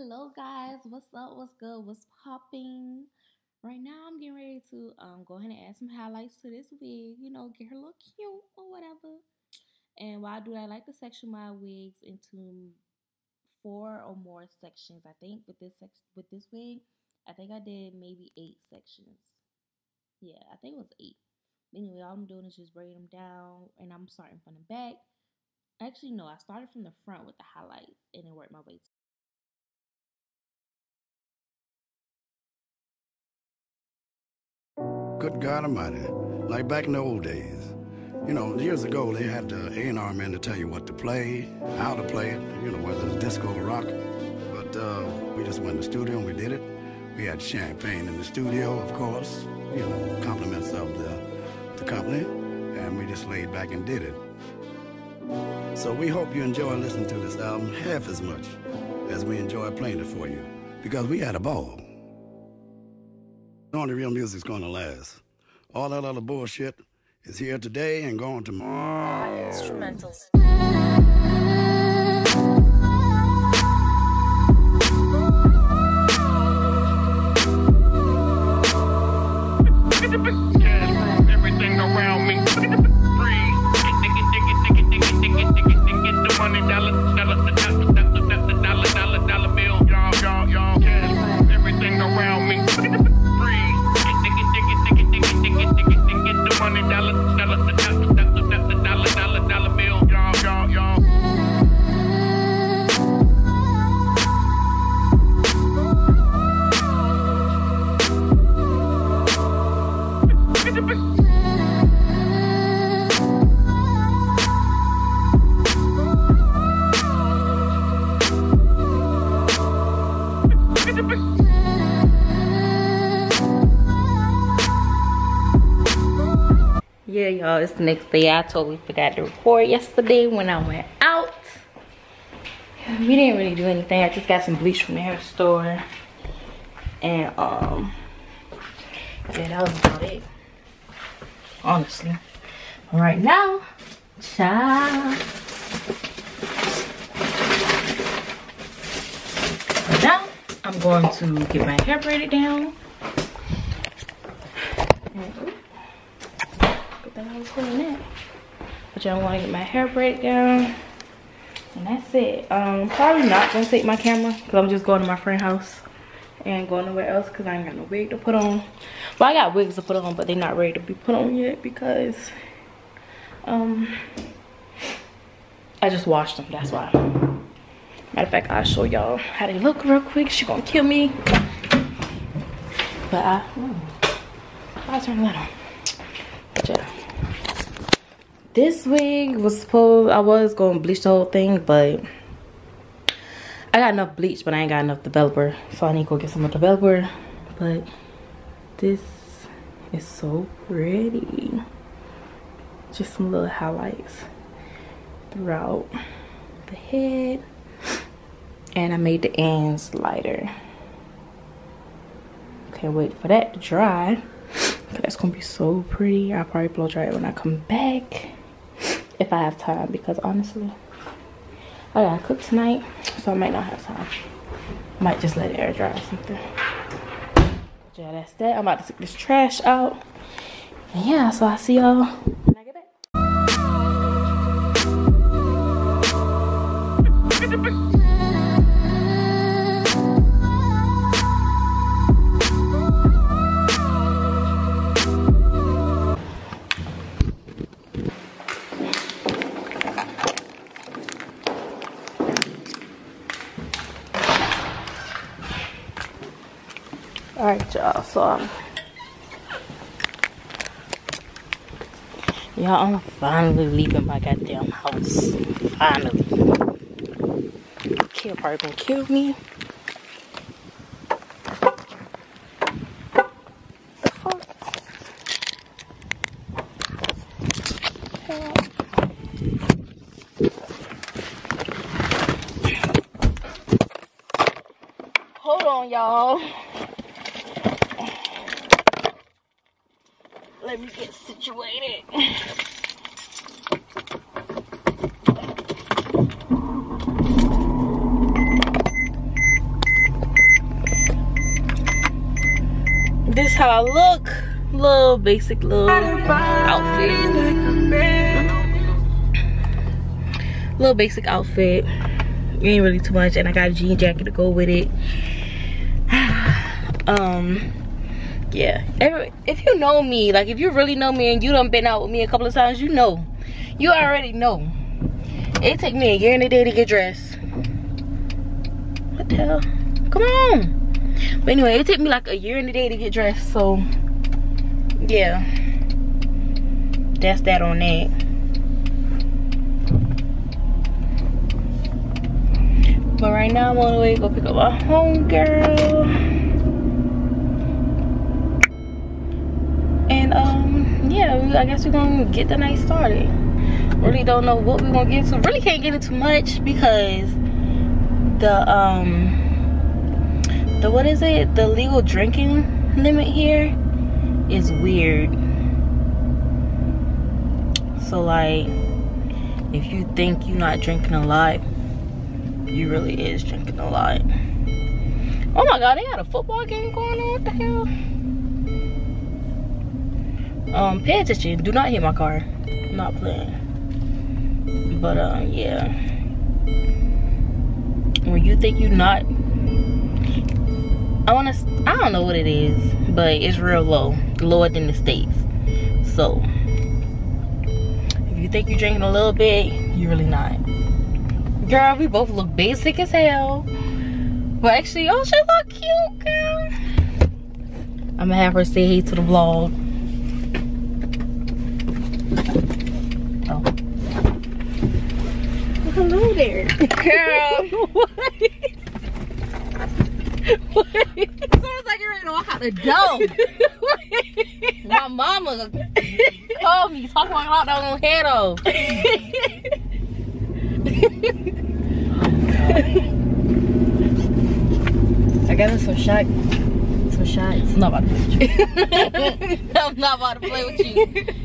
Hello guys, what's up, what's good, what's popping? Right now I'm getting ready to go ahead and add some highlights to this wig, get her look cute or whatever. And while I do that, I like to section my wigs into 4 or more sections. I think with this wig, I think I did maybe 8 sections. Yeah, I think it was 8. Anyway, all I'm doing is just braiding them down, and I'm starting from the back. Actually, no, I started from the front with the highlights and then worked my way to. Good God Almighty, like back in the old days. You know, years ago, they had the A&R man to tell you what to play, how to play it, whether it's disco or rock. But we just went in the studio and we did it. We had champagne in the studio, of course, compliments of the company, and we just laid back and did it. So we hope you enjoy listening to this album half as much as we enjoy playing it for you, because we had a ball. Only real music's gonna last. All that other bullshit is here today and gone tomorrow. Instrumentals. Everything around me. Freeze. Get the money, dollar bill. Y'all. Everything around me. Get the money, dollar bill. Y'all. Yeah, y'all, it's the next day. I totally forgot to record yesterday when I went out. We didn't really do anything. I just got some bleach from the hair store. And, yeah, that was about it. Honestly. Right now, child. Right now, I'm going to get my hair braided down. I was doing that, but y'all want to get my hair braided down, and that's it. Probably not gonna take my camera because I'm just going to my friend's house and going nowhere else because I ain't got no wig to put on. Well, I got wigs to put on, but they're not ready to be put on yet because I just washed them. That's why. Matter of fact, I'll show y'all how they look real quick. She gonna kill me, but I'll turn the light on. But yeah. This wig was I was going to bleach the whole thing, but I got enough bleach, but I ain't got enough developer. So I need to go get some more developer. But this is so pretty. Just some little highlights throughout the head. And I made the ends lighter. Can't wait for that to dry. That's gonna be so pretty. I'll probably blow dry it when I come back, if I have time, because honestly I gotta cook tonight, so I might not have time. I might just let it air dry or something. Yeah, that's that. I'm about to take this trash out, and yeah, so I'll see y'all when I get back. Alright, y'all, so I'm finally leaving my goddamn house. Finally. Kid probably gonna kill me. The fuck? Hold on, y'all. Let me get situated. That's how I look. Little basic little outfit. Little basic outfit. Ain't really too much, and I got a jean jacket to go with it. Yeah. If you know me, like if you really know me and you done been out with me a couple of times, you know. You already know. It take me a year and a day to get dressed. What the hell? Come on. But anyway, it took me like a year and a day to get dressed, so yeah. That's that on that. But right now I'm on the way to go pick up my homegirl. And yeah, I guess we're gonna get the night started. Really don't know what we're gonna get into. Really can't get into much because the what is it? The legal drinking limit here is weird. So like, if you think you're not drinking a lot, you really is drinking a lot. Oh my god, they had a football game going on. What the hell? Pay attention. Do not hit my car. I'm not playing. But yeah. When you think you're not, I don't know what it is, but it's real low. Lower than the States. So if you think you're drinking a little bit, you're really not. Girl, we both look basic as hell. But actually, oh, she look cute, girl. I'm gonna have her say hey to the vlog. Oh. Hello there. Girl. What? What? It sounds like you're ready to walk out the door. My mama told me, talk about that on head off. I got us some shots. I'm not about to play with you. I'm not about to play with you.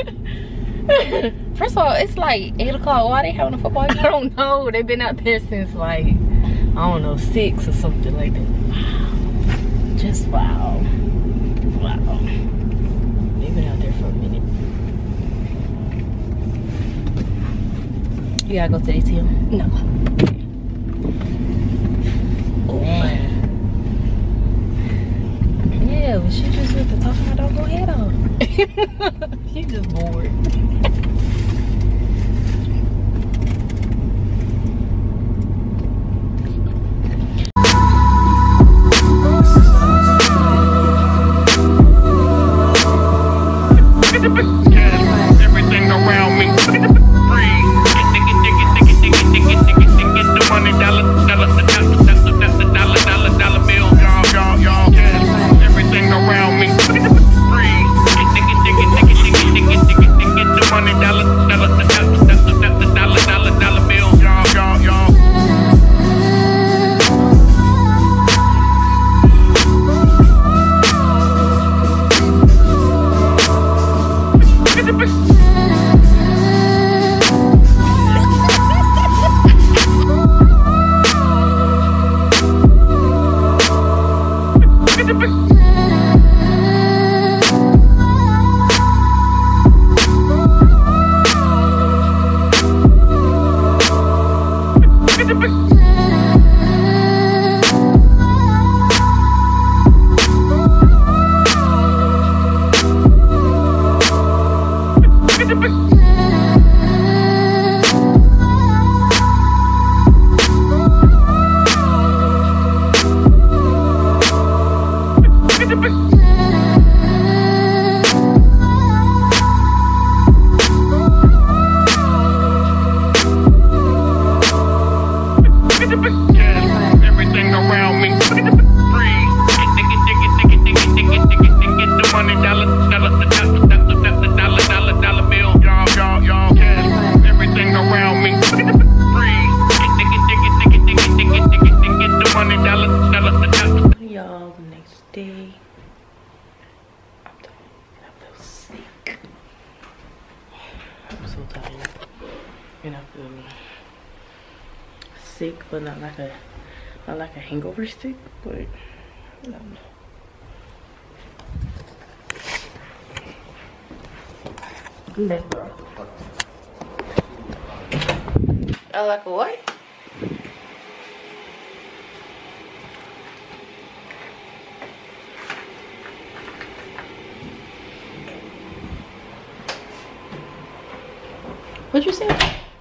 First of all, it's like 8 o'clock. Why are they having a football game? I don't know. They've been out there since like, I don't know, 6 or something like that. Wow. Just wow. Wow. They've been out there for a minute. You gotta go to the ATM? No. Man. Yeah, but she just with the talking about don't go head off. She's just bored. Everything around me free. Get the money, dollar bill, y'all. Everything around me free. Get the money, dollar bill, y'all. Everything around me free. Get the money, dollar bill, y'all. Everything around me free. Get the money, dollar. Y'all, the next day. I'm tired. I feel sick. I'm so tired. And I feel sick, but not like a hangover sick, but I don't know. Okay. I like a what? What'd you say?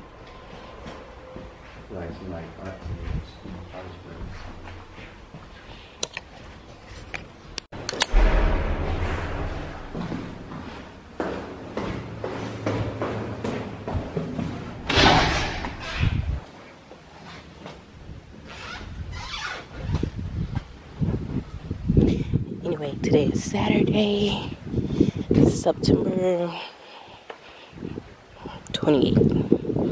Anyway, today is Saturday, September 28th.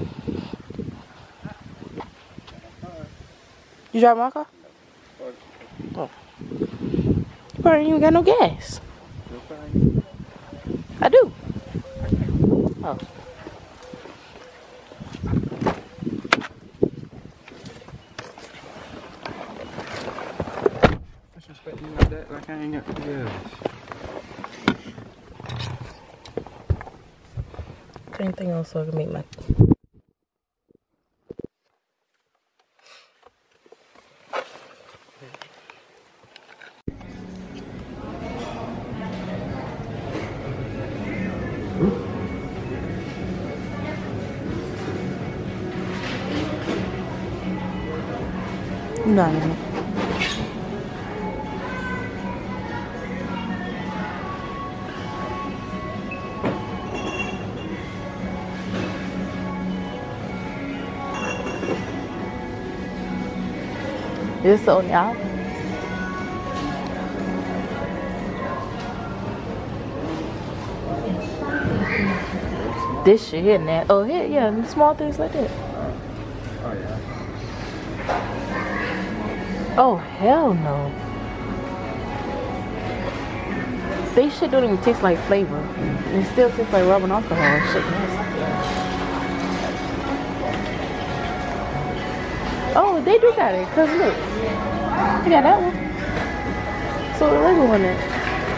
You drive my car? Oh. You probably ain't even got no gas. I do. Oh. Disrespect me like that, like I ain't got no gas. Anything else so I can make my... No. Is this the only aisle? This shit hitting that. Oh, here, yeah, small things like that. Oh, yeah. Oh, hell no. They shit don't even taste like flavor. It still tastes like rubbing alcohol and shit. Oh, they do got it. Cause look, they got that one. So the regular one there.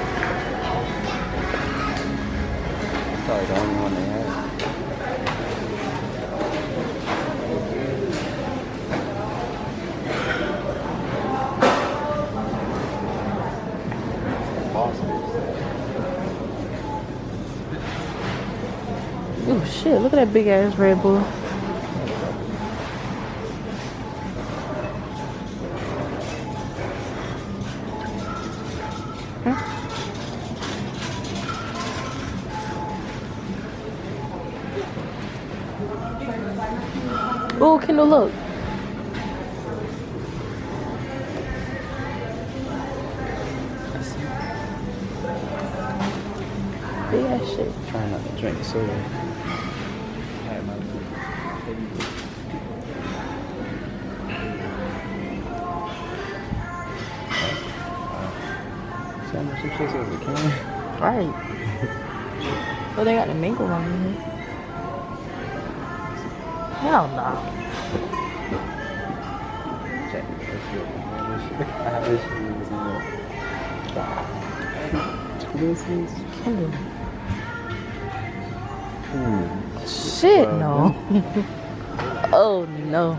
Probably the only one they have. Oh shit, look at that big ass Red Bull. Oh, Kendall, look. Big ass shit. Trying not to drink soda. I had my so much some shit as we can. Right. Oh, they got the mango one in here. Hell no. Check this shit. This is Kendall. Shit, no. Oh, no.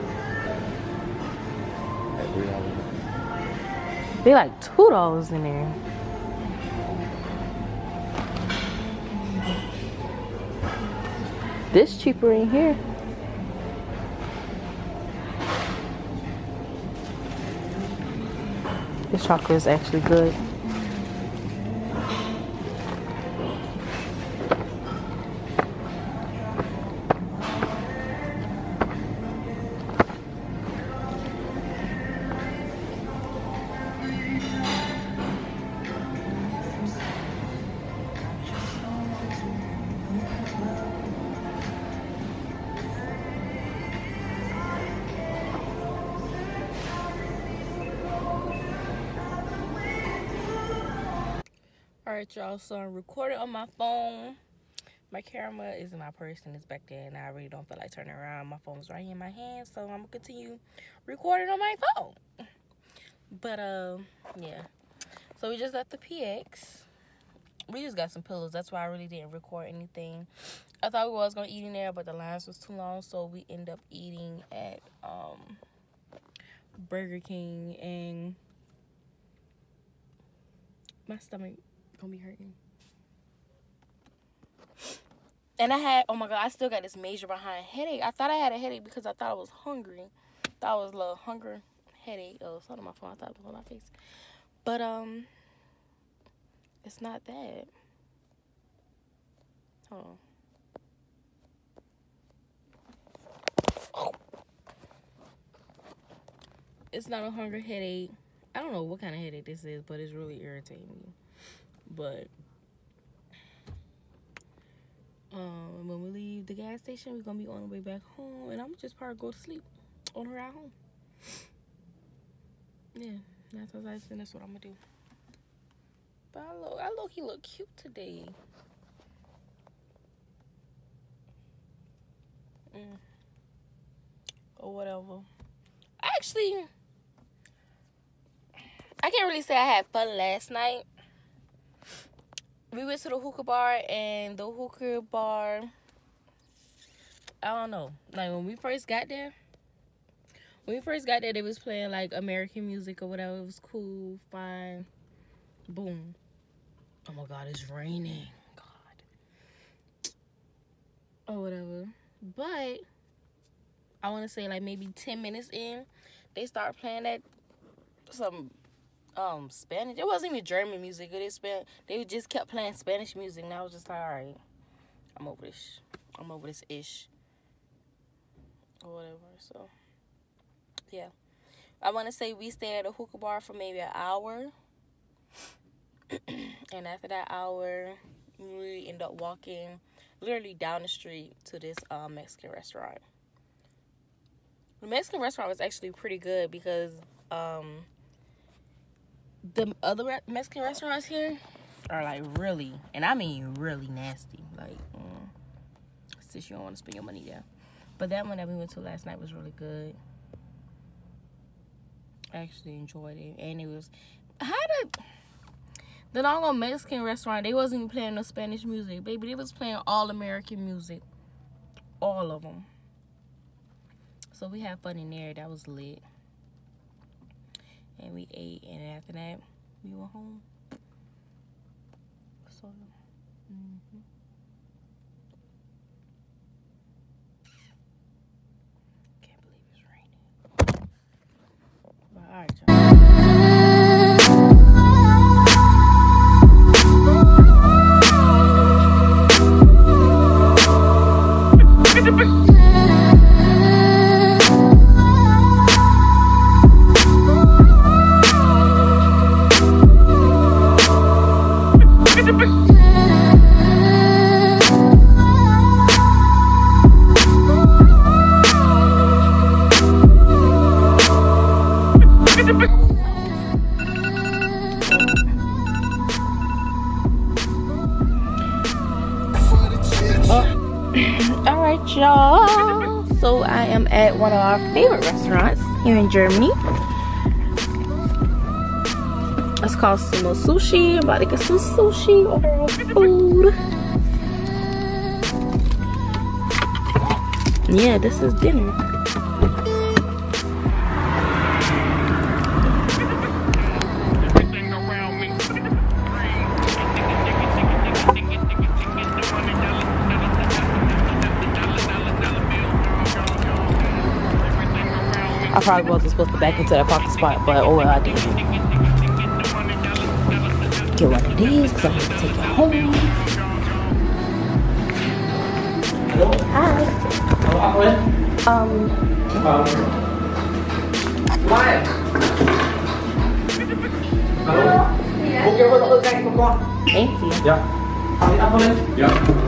They like $2 in there. This cheaper in here. This chocolate is actually good. Alright, y'all, so I'm recording on my phone. My camera is in my purse and it's back there, and I really don't feel like turning around. My phone's right here in my hand, so I'm gonna continue recording on my phone. But yeah, so we just left the PX. We just got some pillows. That's why I really didn't record anything. I thought we was gonna eat in there, but the lines was too long, so we end up eating at Burger King, and my stomach gonna be hurting. And I had, oh my god, I still got this major behind headache. I thought I had a headache because I thought I was hungry. Thought it was a little hunger headache. Oh, it's not on my phone. I thought it was on my face. But it's not that. Hold on. Oh. It's not a hunger headache. I don't know what kind of headache this is, but it's really irritating me. But when we leave the gas station, we're gonna be on the way back home, and I'm just probably go to sleep on the ride home. Yeah, that's what I said. That's what I'm gonna do. But he look cute today. Or whatever. Actually, I can't really say I had fun last night. We went to the hookah bar, and the hookah bar, I don't know. Like, when we first got there, they was playing, like, American music or whatever. It was cool, fine. Boom. Oh, my God, it's raining. God. Or whatever. But I want to say, like, maybe 10 minutes in, they start playing that some Spanish. It wasn't even German music. They just kept playing Spanish music, and I was just like, all right, I'm over this ish or whatever. So yeah, I want to say we stayed at a hookah bar for maybe an hour, and after that hour, we end up walking literally down the street to this Mexican restaurant. The Mexican restaurant was actually pretty good because the other Mexican restaurants here are like really, and I mean really nasty. Like, since you don't want to spend your money there. But that one that we went to last night was really good. I actually enjoyed it, and it was the doggone Mexican restaurant. They wasn't even playing no Spanish music, baby. They was playing all American music, all of them. So we had fun in there. That was lit. And we ate, and after that, we went home. So, can't believe it's raining. But all right, y'all. Alright, y'all. So I am at one of our favorite restaurants here in Germany. It's called Sumo Sushi. I'm about to get some sushi, order food. Yeah, this is dinner. I probably wasn't supposed to back into that parking spot, but oh well, I did. Get one of these because I'm going to take it home. Hi. Thank you. Ja. Ja.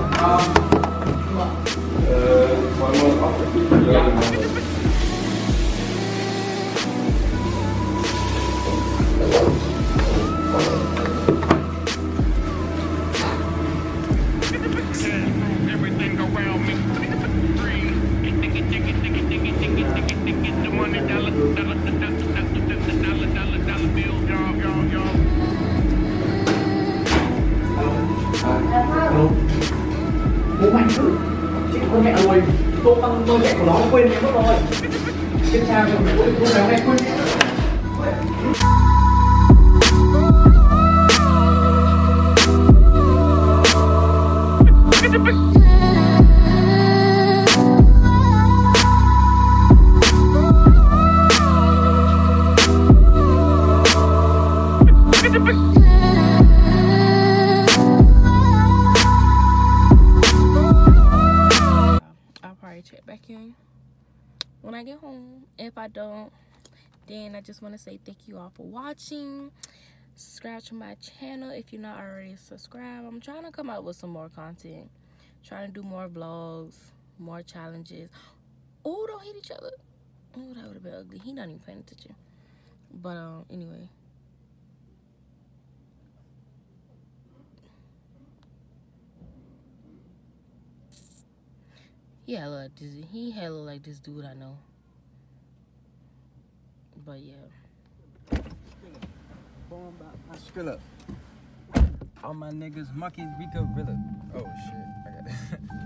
Everything around me free. The money, dollar bill, y'all. bạn thử. Chị có mẹ rồi, tô băng tôi mẹ của nó quên mẹ mất rồi. Trên trang cho mẹ của tôi ngày hôm nay quên mẹ. I'll probably check back in when I get home. If I don't, then I just want to say thank you all for watching. Subscribe to my channel if you're not already subscribed. I'm trying to come out with some more content, trying to do more vlogs, more challenges. Oh, don't hit each other. Oh, that would have been ugly. He not even paying attention. But anyway, yeah, look, he hella like this dude I know. But yeah. Skrilla. All my niggas, monkeys, we gorilla. Oh shit, I got it.